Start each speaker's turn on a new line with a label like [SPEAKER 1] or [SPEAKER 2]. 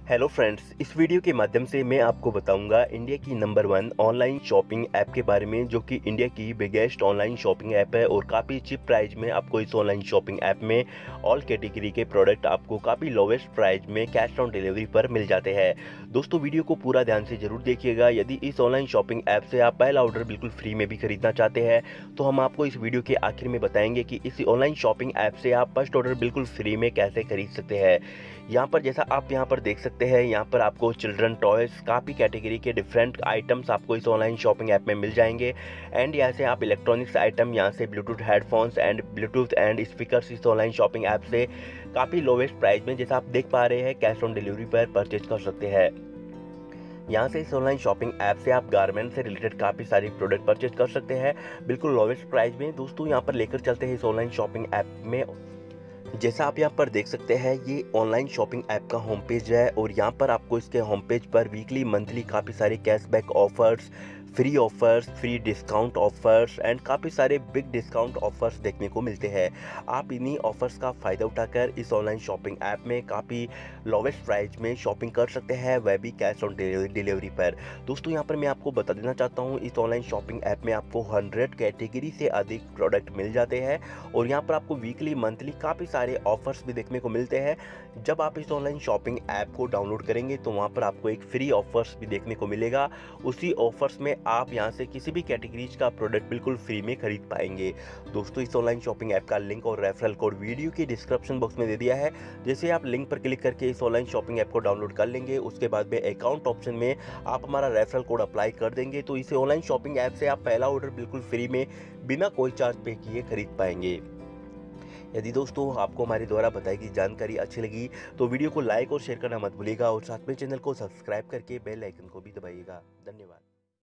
[SPEAKER 1] Hello friends, इस video के माध्यम से मैं आपको बताऊंगा इंडिया की नंबर 1 ऑनलाइन शॉपिंग ऐप के बारे में, जो कि इंडिया की बिगेस्ट ऑनलाइन शॉपिंग ऐप है और काफ़ी चीप प्राइस में आपको इस ऑनलाइन शॉपिंग ऐप में ऑल कैटेगरी के प्रोडक्ट आपको काफ़ी लोवेस्ट प्राइस में कैश ऑन डिलीवरी पर मिल जाते हैं। दोस्तों, वीडियो को पूरा ध्यान से जरूर देखिएगा। यदि इस ऑनलाइन शॉपिंग ऐप से आप पहला ऑर्डर बिल्कुल फ्री में भी खरीदना चाहते हैं तो हम आपको इस वीडियो के आखिर में बताएंगे कि इस ऑनलाइन शॉपिंग ऐप से आप फर्स्ट ऑर्डर बिल्कुल फ्री में कैसे खरीद सकते हैं। यहाँ पर जैसा आप यहाँ पर देख सकते हैं, यहाँ पर आपको चिल्ड्रन टॉयज काफ़ी कैटेगरी के डिफरेंट आइटम्स आपको इस ऑनलाइन शॉपिंग ऐप में मिल जाएंगे। एंड यहाँ से आप इलेक्ट्रॉनिक्स आइटम, यहाँ से bluetooth headphones and bluetooth and speakers इस ऑनलाइन शॉपिंग ऐप से काफ़ी लोवेस्ट प्राइस में, जैसा आप देख पा रहे हैं, कैश ऑन डिलीवरी पर परचेज कर सकते हैं। यहाँ से इस ऑनलाइन शॉपिंग ऐप से आप गारमेंट से रिलेटेड काफ़ी सारी प्रोडक्ट परचेज कर सकते हैं बिल्कुल लोवेस्ट प्राइस में। दोस्तों, यहाँ पर लेकर चलते हैं इस ऑनलाइन शॉपिंग ऐप में। जैसा आप यहाँ पर देख सकते हैं, ये ऑनलाइन शॉपिंग ऐप का होम पेज है और यहाँ पर आपको इसके होम पेज पर वीकली मंथली काफ़ी सारे cashback offers, free discount offers and काफ़ी सारे बिग डिस्काउंट ऑफर्स देखने को मिलते हैं। आप इन्हीं ऑफर्स का फ़ायदा उठाकर इस ऑनलाइन शॉपिंग ऐप में काफ़ी लोवेस्ट प्राइस में शॉपिंग कर सकते हैं, वह भी कैश ऑन डिलीवरी पर। दोस्तों, यहाँ पर मैं आपको बता देना चाहता हूँ, इस ऑनलाइन शॉपिंग ऐप में आपको 100 कैटेगरी से अधिक प्रोडक्ट मिल जाते हैं और यहाँ पर आपको वीकली मंथली काफ़ी सारे ऑफर्स भी देखने को मिलते हैं। जब आप इस ऑनलाइन शॉपिंग ऐप को डाउनलोड करेंगे तो वहाँ पर आपको एक फ्री ऑफर्स भी देखने को मिलेगा। उसी ऑफर्स में आप यहाँ से किसी भी कैटेगरीज का प्रोडक्ट बिल्कुल फ्री में खरीद पाएंगे। दोस्तों, इस ऑनलाइन शॉपिंग ऐप का लिंक और रेफरल कोड वीडियो के डिस्क्रिप्शन बॉक्स में दे दिया है। जैसे आप लिंक पर क्लिक करके इस ऑनलाइन शॉपिंग ऐप को डाउनलोड कर लेंगे, उसके बाद में अकाउंट ऑप्शन में आप हमारा रेफरल कोड अप्लाई कर देंगे तो इस ऑनलाइन शॉपिंग ऐप से आप पहला ऑर्डर बिल्कुल फ्री में बिना कोई चार्ज पे किए खरीद पाएंगे। यदि दोस्तों आपको हमारे द्वारा बताई गई जानकारी अच्छी लगी तो वीडियो को लाइक और शेयर करना मत भूलिएगा और साथ में चैनल को सब्सक्राइब करके बेल आइकन को भी दबाइएगा। धन्यवाद।